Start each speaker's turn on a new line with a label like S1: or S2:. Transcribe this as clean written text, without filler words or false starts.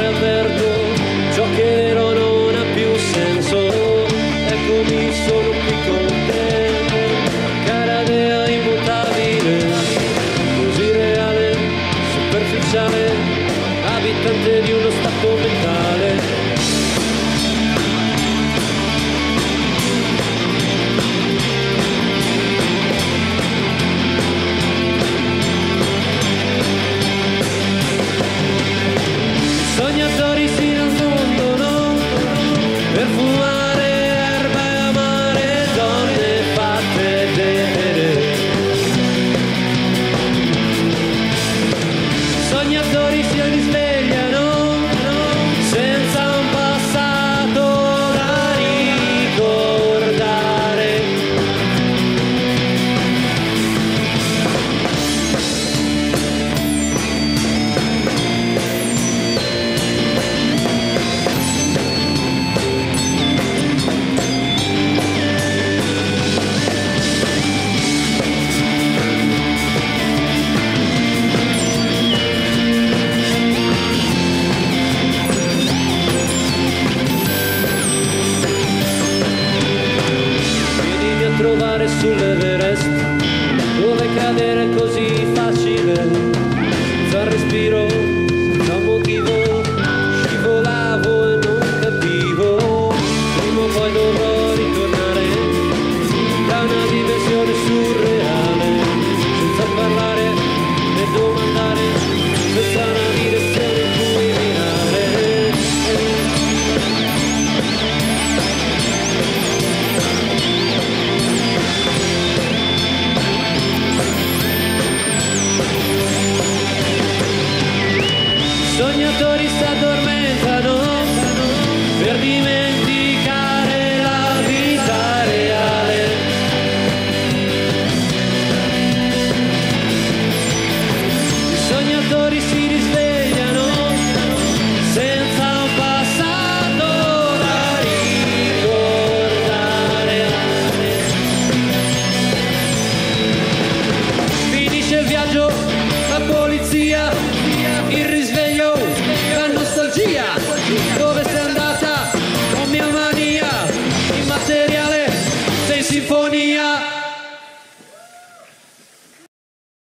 S1: avverto, ciò che ero non ha più senso. Eccomi, sono qui con te, cara dea immutabile, così reale, superficiale, abitante di uno stato mentale. Sognatori si nascondono per fumare erba e amare donne fatte vedere. Sognatori si risvegliano senza un passato da ricordare. Venimi a trovare sull'Everest, dove cadere così facile, senza respiro, senza un motivo, scivolavo e non capivo. Prima o poi dovrò ritornare da una dimensione surreale, senza parlare né domandare, senza una direzione in cui mirare. Sognatori si addormentano per dimenticare